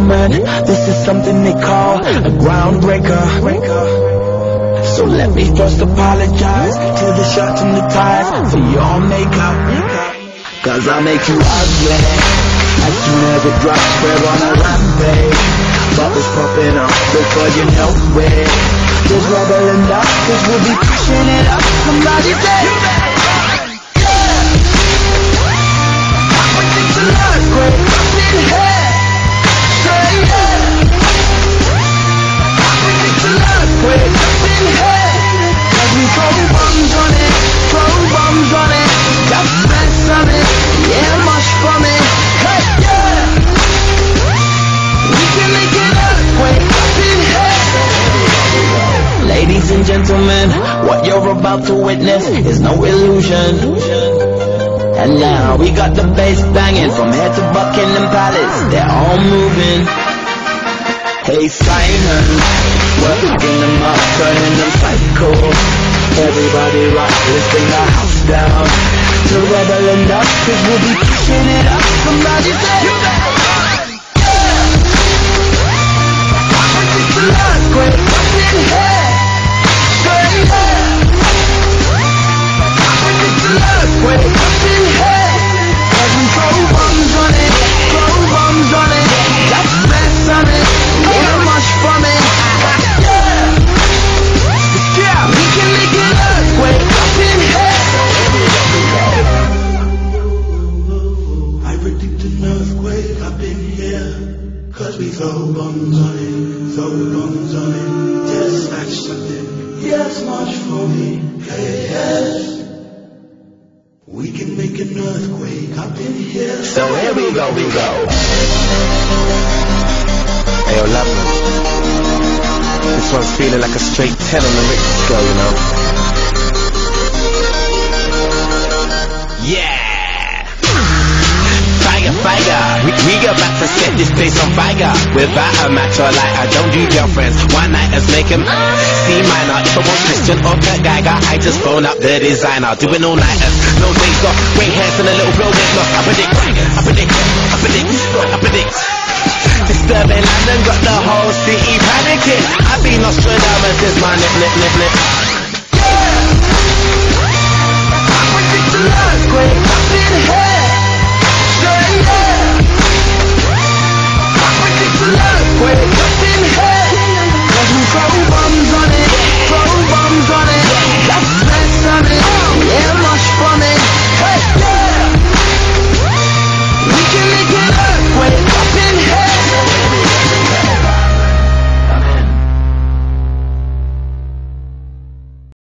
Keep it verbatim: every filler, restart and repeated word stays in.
gentlemen, this is something they call a groundbreaker. So let me first apologize to the shirts and the ties for your makeup, cause I'll make you ugly as soon as it drops. We're on a rampage, bubbles popping up before you know it. There's rubble and dust, cause we'll be pushing it up. Somebody say you better run, yeah. I'm waiting to learn, great up in here, say yeah. I'm waiting to learn, great up in here. Cause we throw bombs on it, throw bombs on it, got mess on it, yeah, mush from it, hey yeah. We can make it earthquake up in here. Ladies and gentlemen, what you're about to witness is no illusion. And now we got the bass banging from here to Buckingham Palace, they're all moving. Hey Simon, working them up, turning them psycho. Everybody rock, let's bring the house down to rebel and up, cause we'll be pushing it up. Somebody say you better run, yeah. I'm waiting to learn, great up in here, say yeah. I'm waiting to learn, great up in here. Cause we throw bombs on it, throw bombs on it, got mess on it, yeah, much from it, yeah. Yeah, we can make it earthquake up in here. I predict an earthquake up in here, cause we throw bombs on it, throw bombs on it, just like something, yes, much for me, hey, yes. We can make an earthquake up in here. So here we go, we go. Hey, yo, Loveman. This one's feeling like a straight ten on the Richter scale, you know. Yeah! Fire, fire! We, we about to set this place on fire. Without a match or light, I don't do girlfriends. One nighters make them C minor. If I want Christian or Kurt Geiger, I just phone up the designer. Doing all nighters, no days off. Grey hairs and a little blow weight loss. I predict, I predict, I predict, I predict. Disturbing London, got the whole city panicking. I've been Nostradamus, this my nip, nip, nip, nip. Yeah! I'm waiting to learn, great up in here.